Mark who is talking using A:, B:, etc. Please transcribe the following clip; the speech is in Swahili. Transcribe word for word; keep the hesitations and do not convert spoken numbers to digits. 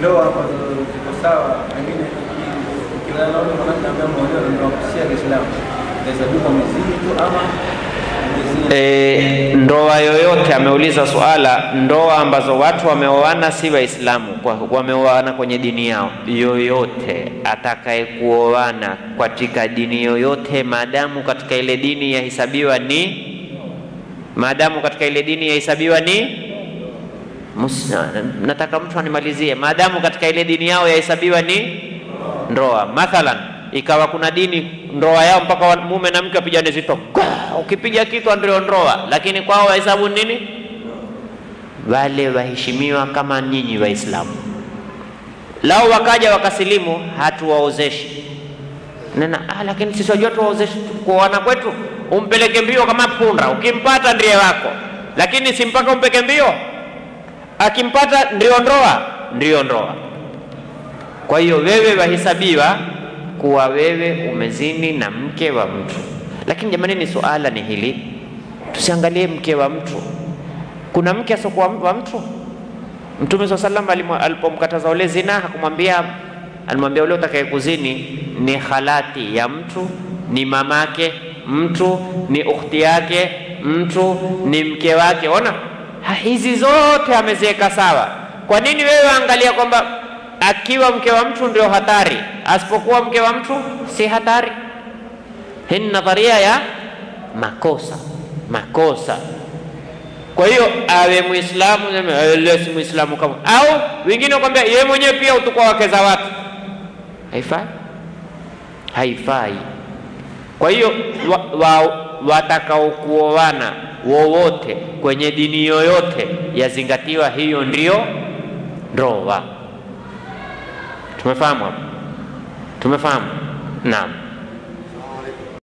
A: ndoa ambazo ziko sawa, pengine kila naona mwanamke ambaye mmoja ndio kusia Kiislamu hesabu mzini tu ama
B: E, ndoa yoyote, ameuliza suala, ndoa ambazo watu wameoana si Waislamu, wameoana kwenye dini yao yoyote, atakaye kuoana katika dini yoyote, maadamu katika ile dini yahesabiwa ni maadamu katika ile dini yahesabiwa ni Musna, nataka mtu animalizie, maadamu katika ile dini yao yahesabiwa ni ndoa. Mathalan, ikawa kuna dini ndoa yao mpaka mume na mke wapigane zito, ukipiga kitu ndio ndoa, lakini kwao wahesabu nini? Wale waheshimiwa kama nyinyi Waislamu. Lao wakaja wakasilimu, hatuwaozeshi nena, ah, lakini sisi wajua tuwaozeshi kuoana kwetu, umpeleke mbio kama punda, ukimpata ndiye wako, lakini si mpaka umpeke mbio, akimpata ndio ndoa, ndio ndoa. Kwa hiyo wewe wahesabiwa kuwa wewe umezini na mke wa mtu. Lakini jamani, ni suala ni hili, tusiangalie mke wa mtu. Kuna mke asokuwa wa mtu. Mtume swalla sallam alipomkataza ule zina, hakumwambia, alimwambia ule utakaye kuzini ni khalati ya mtu, ni mamake mtu, ni ukhti yake mtu, ni mke wake. Ona, hizi zote ameziweka sawa. Kwa nini wewe angalia kwamba akiwa mke wa mtu ndio hatari, asipokuwa mke wa mtu si hatari? Hii ni nadharia ya makosa makosa. Kwa hiyo awe Muislamu, awe si Muislamu kama, au wengine wakwambia yeye mwenyewe pia utukua wake za watu, haifai, haifai. Kwa hiyo wa, wa, watakao kuoana wowote kwenye dini yoyote yazingatiwa, hiyo ndio ndoa. Tumefahamu hapo? Tumefahamu? Naam.